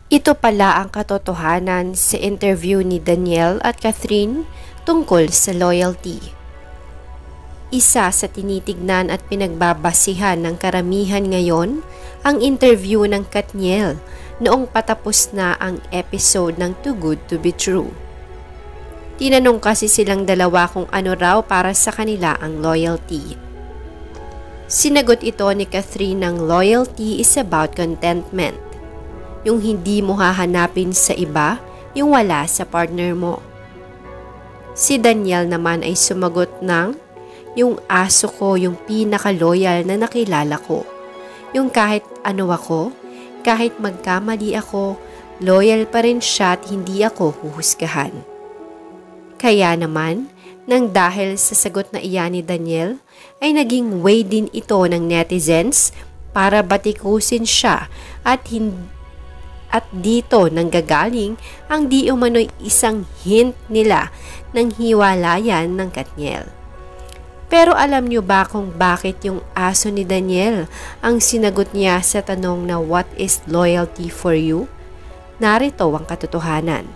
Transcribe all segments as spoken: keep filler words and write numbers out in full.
Ito pala ang katotohanan sa interview ni Danielle at Catherine tungkol sa loyalty. Isa sa tinitignan at pinagbabasihan ng karamihan ngayon ang interview ng Katniel noong patapos na ang episode ng Too Good to Be True. Tinanong kasi silang dalawa kung ano raw para sa kanila ang loyalty. Sinagot ito ni Catherine ng loyalty is about contentment. Yung hindi mo hahanapin sa iba, yung wala sa partner mo. Si Danielle naman ay sumagot ng, yung aso ko yung pinaka-loyal na nakilala ko. Yung kahit ano ako, kahit magkamali ako, loyal pa rin siya at hindi ako huhusgahan. Kaya naman, nang dahil sa sagot na iyan ni Danielle, ay naging way din ito ng netizens para batikusin siya at hindi At dito nanggagaling ang di umano'y isang hint nila ng hiwalayan ng Katniel. Pero alam niyo ba kung bakit yung aso ni Danielle ang sinagot niya sa tanong na what is loyalty for you? Narito ang katotohanan.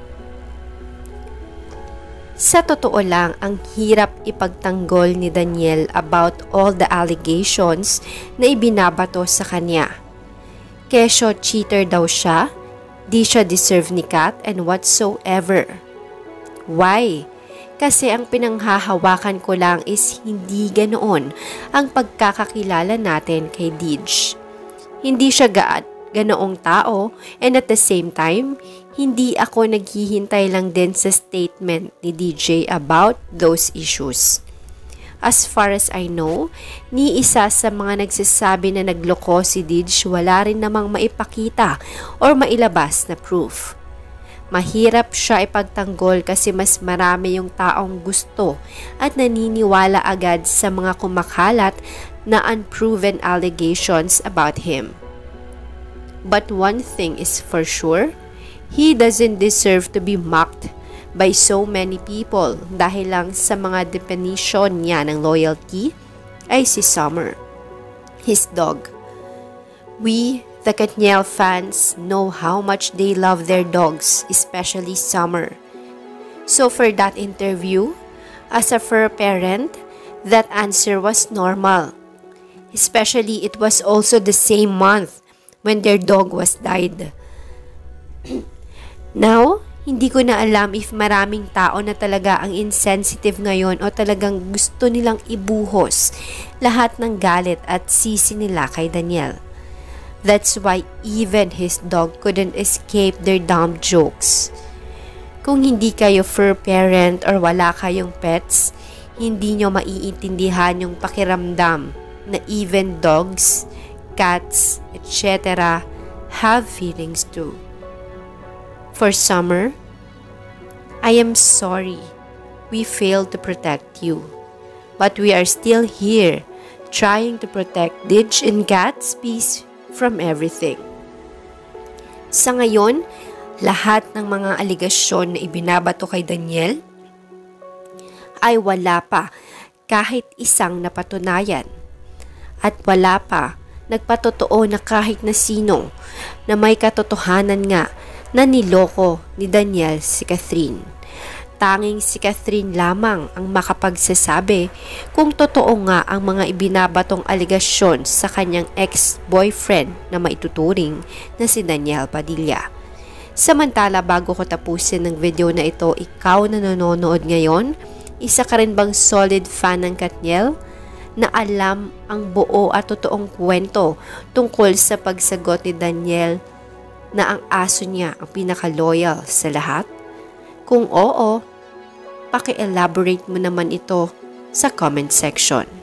Sa totoo lang, ang hirap ipagtanggol ni Danielle about all the allegations na ibinabato sa kanya. Kesyo cheater daw siya, di siya deserve ni Kat and whatsoever. Why? Kasi ang pinanghahawakan ko lang is hindi ganoon ang pagkakakilala natin kay Dij. Hindi siya ga ganoong tao and at the same time, hindi ako naghihintay lang din sa statement ni D J about those issues. As far as I know, ni isa sa mga nagsasabi na nagloko si Dij wala rin namang maipakita or mailabas na proof. Mahirap siya ipagtanggol kasi mas marami yung taong gusto at naniniwala agad sa mga kumakalat na unproven allegations about him. But one thing is for sure, he doesn't deserve to be mocked by so many people dahil lang sa mga definition niya ng loyalty ay si Summer, his dog. We, the Katniel fans, know how much they love their dogs, especially Summer. So for that interview, as a fur parent, that answer was normal. Especially it was also the same month when their dog was died. Now, hindi ko na alam if maraming tao na talaga ang insensitive ngayon o talagang gusto nilang ibuhos lahat ng galit at sisi nila kay Danielle. That's why even his dog couldn't escape their dumb jokes. Kung hindi kayo fur parent or wala kayong pets, hindi nyo maiintindihan yung pakiramdam na even dogs, cats, et cetera have feelings too. For Summer, I am sorry we failed to protect you, but we are still here trying to protect Dij and Kat's peace from everything. Sa ngayon, lahat ng mga aligasyon na ibinabato kay Danielle ay wala pa kahit isang napatunayan at wala pa nagpatotoo na kahit na sino na may katotohanan nga na niloko ni Danielle si Catherine. Tanging si Catherine lamang ang makapagsasabi kung totoo nga ang mga ibinabatong aligasyon sa kanyang ex-boyfriend na maituturing na si Danielle Padilla. Samantala, bago ko tapusin ng video na ito, ikaw na nanonood ngayon, isa ka rin bang solid fan ng Katniel na alam ang buo at totoong kwento tungkol sa pagsagot ni Danielle na ang aso niya ang pinaka-loyal sa lahat? Kung oo, paki-elaborate mo naman ito sa comment section.